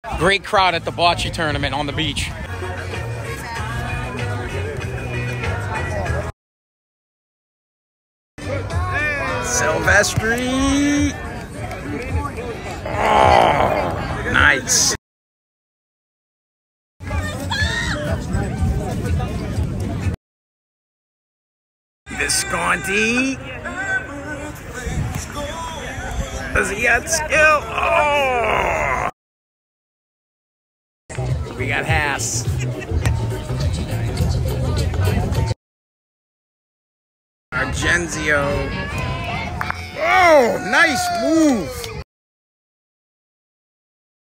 Great crowd at the Bocce tournament on the beach. Silvestri. Oh, nice. Visconti. Does he got skill? Oh! We got Haas. Argenzio. Oh, nice move.